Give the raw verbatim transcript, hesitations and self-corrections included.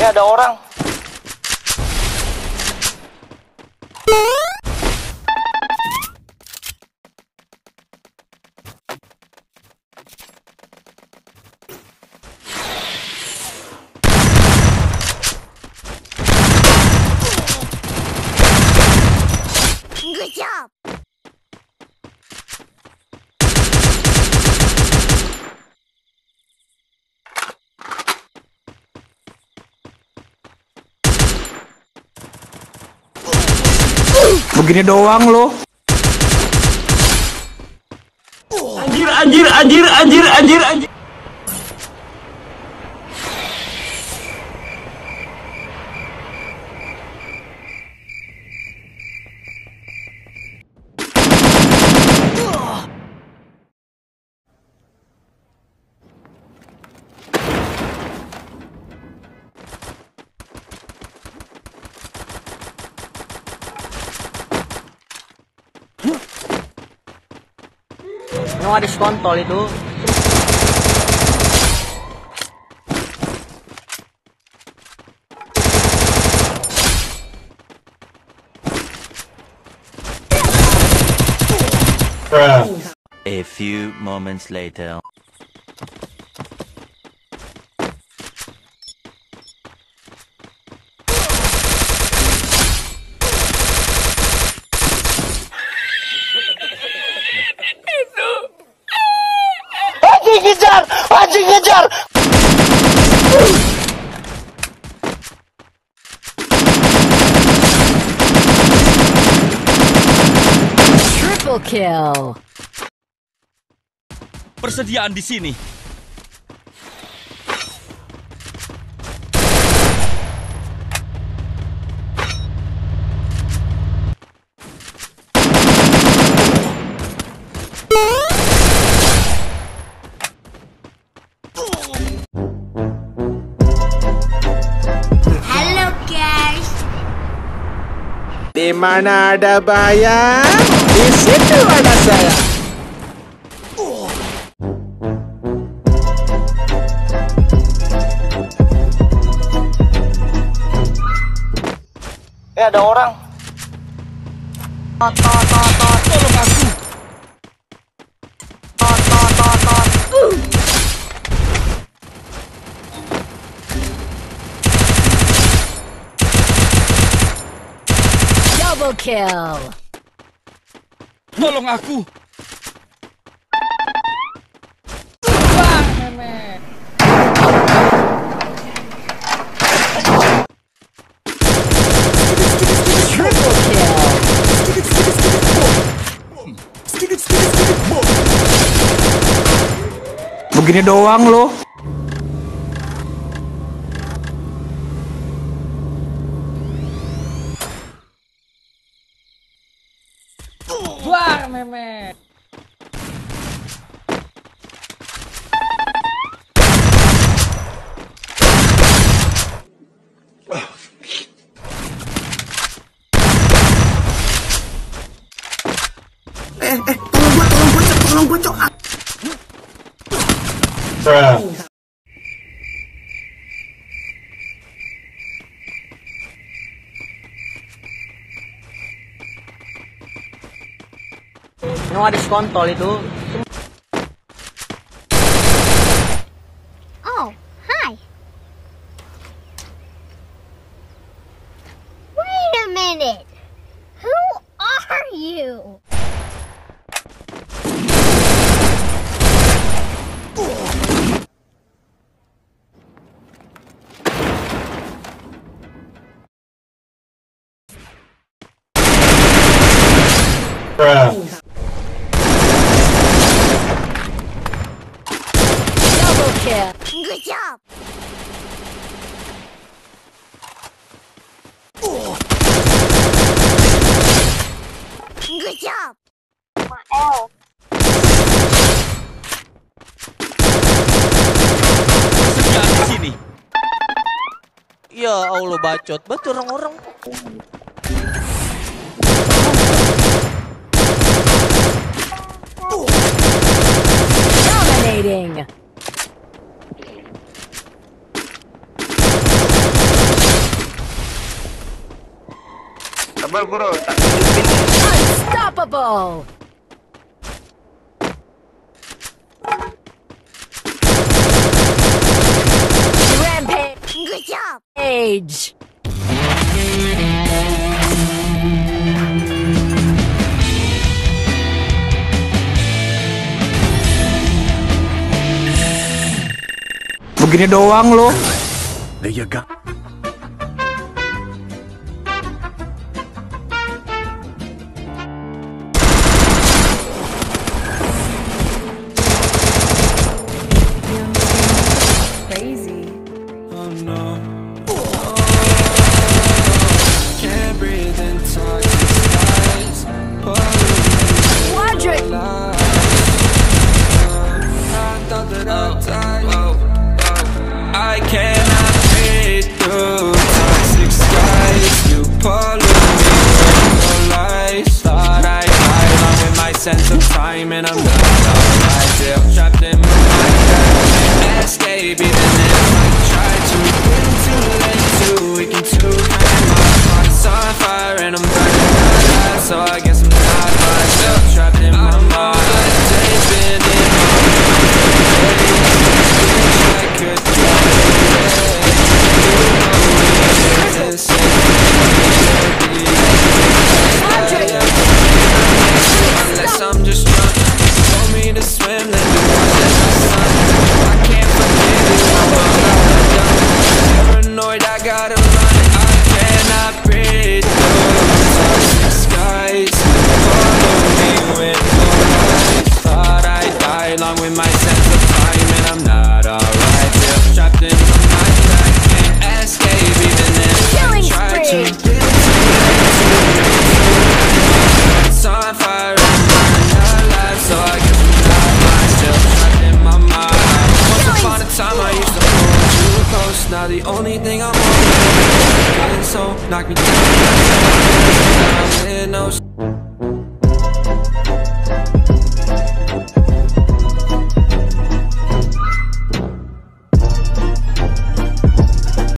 Eh, ada orang. Good job. Begini doang loh. Anjir, anjir, anjir, anjir, anjir, anjir. Nggak ada kontol itu. A few moments later. Anjing kejar! Anjing kejar! Triple kill. Persediaan di sini. Hello guys. Di mana ada bahaya, di situ ada saya. Eh, ada orang. Tot, tot, tot, tot. Tolong aku. Tot, tot, tot, tot. Double kill. Tolong aku. Triple kill. Begini doang loh. Buar, memet. Eh, eh, tolong gua, tolong gua, Cok, tolong gua, Cok. Nggak ada kontol itu. Oh, hi. Wait a minute. Who are you? Double kill. Good job. Good job. Mael. Persediaan di sini. Ya Allah, bacot banget orang-orang. Dominating. Sabar bro, tak tunjukin. Unstoppable! Rampage! Good job. Age! Begini doang lo. There you go. Crazy. Oh no. Can't breathe in toxic skies. Quadric! I thought that I'd die. I cannot breathe through toxic skies. You pollute me with your lies. Thought I'd die along with my sense of time, and I'm not alright. Still trapped in my mind. Can't escape even if I try to. Getting too late, too weak and too kind. My heart's on fire and I'm burning alive, so I guess I'm not fine. Still trapped in my mind. Days been in my mind. Wish I could get away. You know it is unless I'm just drunk. Told me to swim, then you watch as the sun. I can't forget it, I'm all done. Paranoid, I gotta run. I cannot breathe through toxic skies. Follow me with your eyes. Thought I'd die along with my sense of time, and I'm not alright. Still trapped in my mind, I can't escape even if I try to. It's on fire, I'm burning alive, so I guess I'm not mine. Still trapped in my mind. Once upon a time I used to hold you close. Now the only thing I'm holding is so knock me down.